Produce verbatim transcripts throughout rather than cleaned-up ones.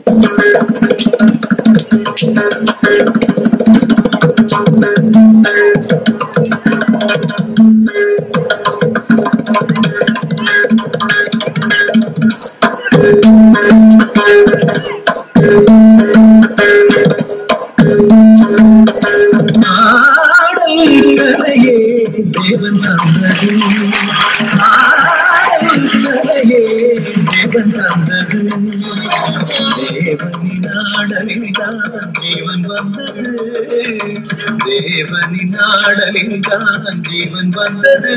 தேவன் தந்தது தேவன் தந்தது தேவனின் ஆடலில்தான் ஜீவன் வந்தது தேவனின் ஆடலில்தான் ஜீவன் வந்தது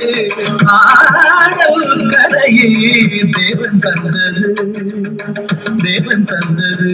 ஆடல் கலையே தேவன் தந்தது தேவன் தந்தது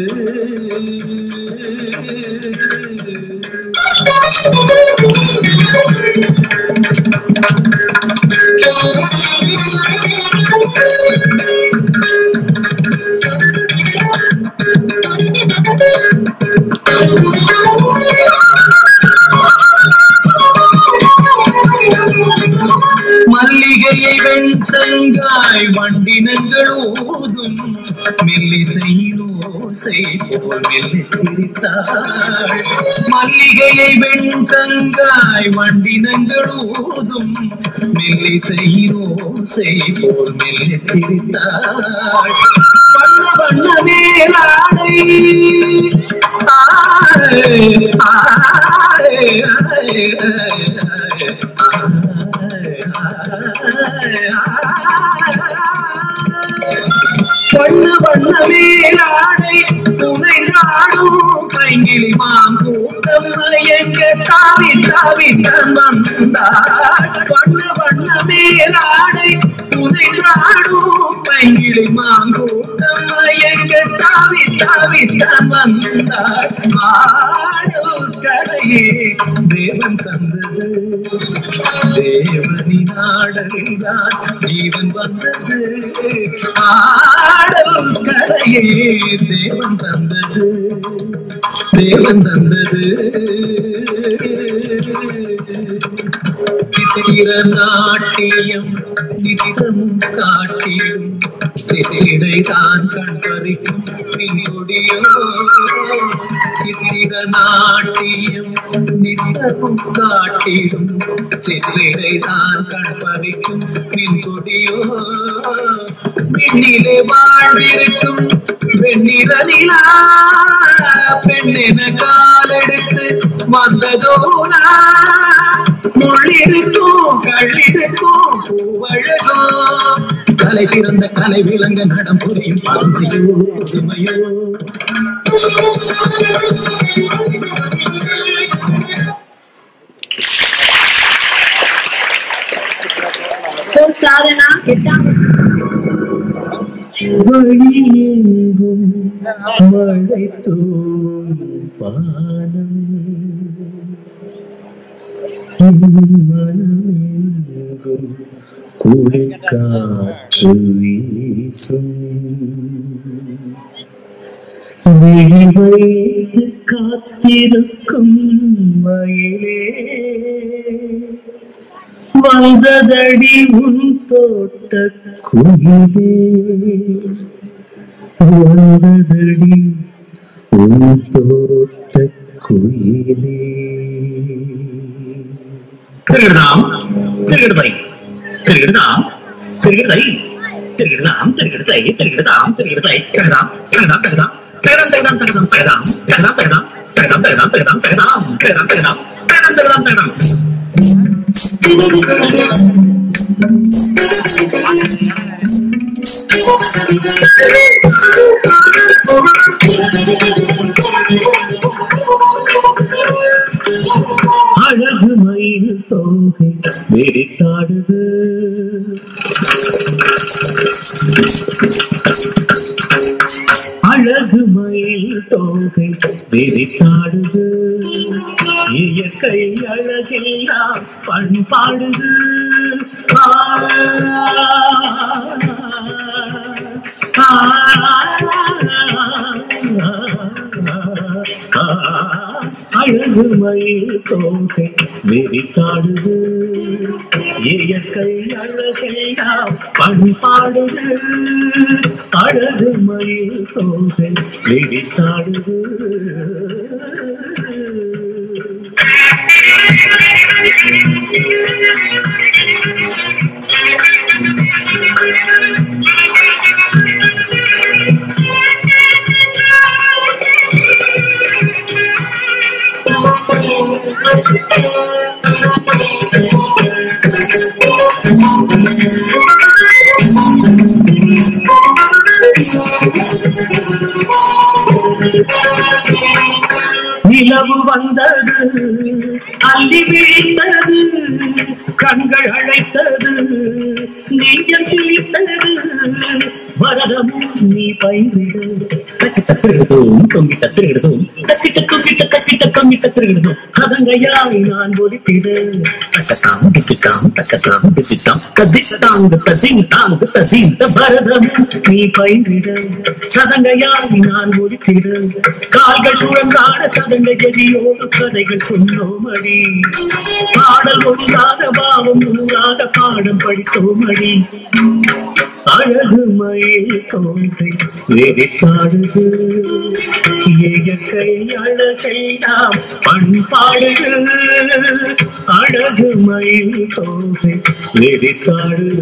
மல்லிகையை வெண்சங்காய் வண்டினங்கள் ஊதும் மெல்லிசையோசை போல் மெல்லி சிரித்தாள் மல்லிகையை வெண்சங்காய் வண்டினங்கள் ஊதும் மெல்லிசையோசை போல் மெல்லி சிரித்தாள் வண்ண வண்ண மேலாடை வண்ண வண்ண மேலாடை துணை நாடும் பைங்கிலி மாங்கூட்டம் எங்க தாவி தாவி தந்தாள் வண்ண வண்ண மேலாடை துணை நாடும் பைங்கிலி மாங்கூட்டம் எங்க தாவி தாவி தந்தாள் ஆடல் கலையே தேவன் தந்தது தேவனின் ஆடலில்தான் ஜீவன் வந்தது ஆடல் கலையே தேவன் தந்தது தேவன் தந்தது சித்திர நாட்டியம் நிதிரமும் காட்டியும் சித்திரைதான் கண்பறிக்கும் பின்குடியோ சித்திர நாட்டியம் நிதிரமும் காட்டியும் சித்திரைதான் கண்பறிக்கும் பின்குடியோ பெண்ணிலே வாழ்ந்திருக்கும் வெண்ணிற நிலா பெண்ணென காலெடுத்து வந்ததோனா முள்ளிருக்கும் கள்ளிருக்கும் பூவழகோ கலை சிறந்த கலை விளங்க நடம் புரியும் பருமையோ புதுமையோ சாதனா வழியெங்கும் மழை தோம் பானம் மனமெங்கும் குளிர்காற்று வீசும் விழி வைத்து காத்திருக்கும் மயிலே வந்ததடி உன் தோட்ட குயிலே வந்ததடி உன் தோட்ட குயிலே திருகிடுதாம் திருகிடுதை திருகிடுதாம் திருகிடுதை திருகிடுதாம் திருகிடுதை திருகிடுதாம் திருகிடுதை திருகிடுதாம் திருகிடுதாம் திருகிடுதாம் திருகிடம் திருகிடம் திருகிடம் திருகிடம் திருகிடம் திருகிடம் திருகிடம் திருகிடம் திருகிடம் திருகிடம் திருகிடம் திருகிடம் திருகிடம் திருகிடம் அழகு மயில் தோகை வெறித்தாடுது அழகு மயில் தோகை வெறித்தாடுது இயற்கை அழகெல்லாம் பண்பாடுது அழகு மயில் தோகை வெறித்தாடுது இயற்கை அழகெல்லாம் பண்பாடுது அழகு மயில் தோகை வெறித்தாடுது நிலவு வந்தது அள்ளி வீழ்த்தது கண்கள் அழைத்தது நெஞ்சம் சிரித்தது வரதமும் நீ பயிரிடு தக்கி தத்திருக்கிறதும் தொங்கி தத்திருக்கிறதும் தக்கிட்ட தொங்கிட்ட தக்கிட்ட தொங்கி தத்திருக்கிறதும் சதங்கையாய் நான் ஒதுக்கிடு தக்கத்தாம் திக்காம் தக்கத்தாம் திக்காம் கதித்தாங்கு ததிங் தாங்கு ததிந்த வரதமும் நீ பயிரிடு சதங்கையாய் நான் ஒதுக்கிடு கால்கள் சுழன்றாட சதங்கை எதியோடு கதைகள் சொன்னோமடி பாடல் ஒன்றாத பாவம் நூறாத பாடம் படித்தோமடி அழகு மயில் தோகை வெறித்தாடுது இயற்கை அழகை நாம் பண்பாடுது அழகு மயில் தோகை வெறித்தாடுது